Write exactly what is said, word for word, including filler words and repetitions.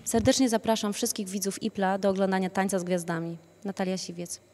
Serdecznie zapraszam wszystkich widzów I P L A do oglądania Tańca z Gwiazdami. Natalia Siwiec.